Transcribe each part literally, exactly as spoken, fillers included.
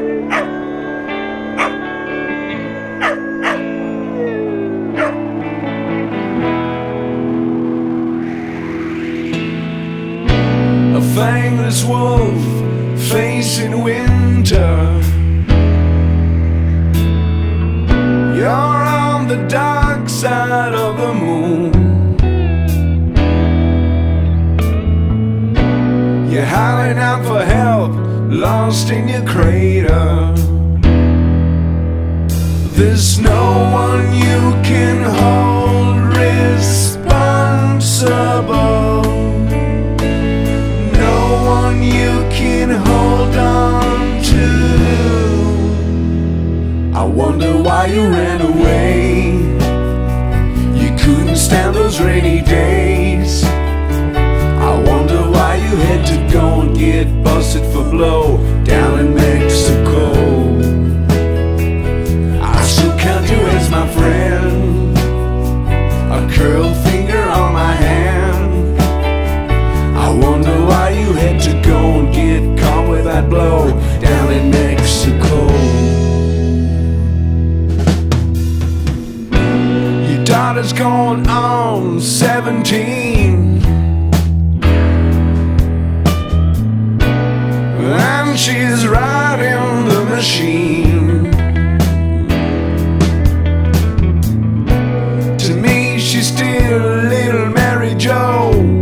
A fangless wolf facing winter. You're on the dark side of the moon. You're howling out for help, lost in your crater. There's no one you can hold responsible, no one you can hold on to. I wonder why you ran away. You couldn't stand those rainy days. I wonder why you had to go and get busted for blow down in Mexico. I still count you as my friend, a curled finger on my hand. I wonder why you had to go and get caught with that blow down in Mexico. Your daughter's going on seventeen, and she's riding the machine. To me, she's still little Mary Jo,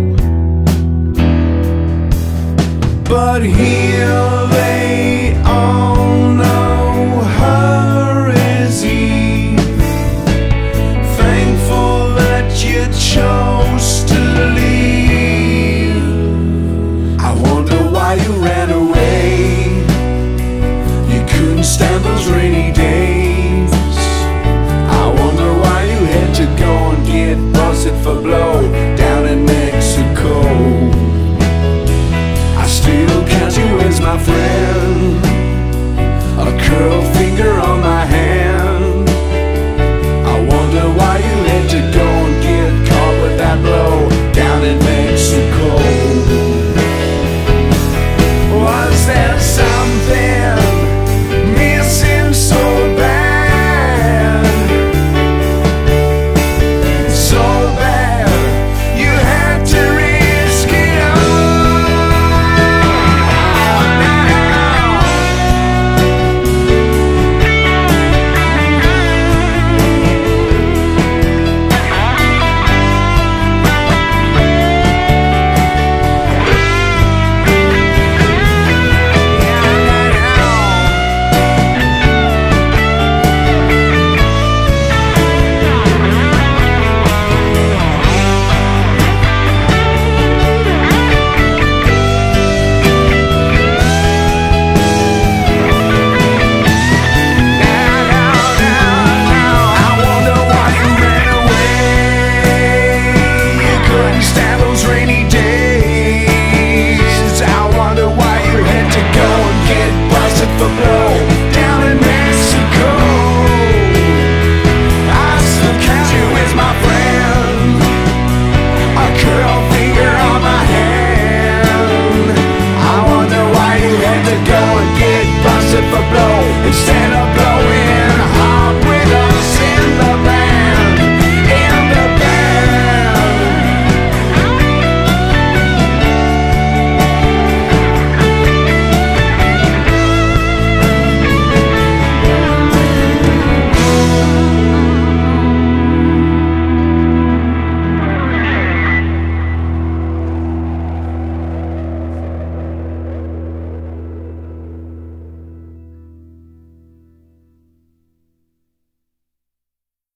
but here they all know her as Eve. Thankful that you chose to leave. I wonder why you ran away. You couldn't stand those rainy days. I wonder why you had to go and get busted for blow down in Mexico. I still count you as my friend, a curled finger on my hand. I wonder why you had to go and get caught with that blow down in Mexico. Was there something missing so bad, so bad you had to risk it all? Stand up